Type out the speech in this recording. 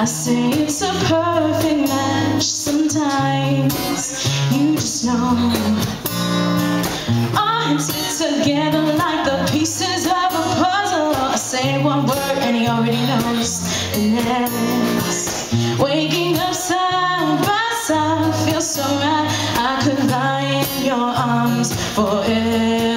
I say it's a perfect match. Sometimes you just know our hands fit together like the pieces of a puzzle. I say one word and he already knows the next. Waking up side by side feels so right. I could lie in your arms forever.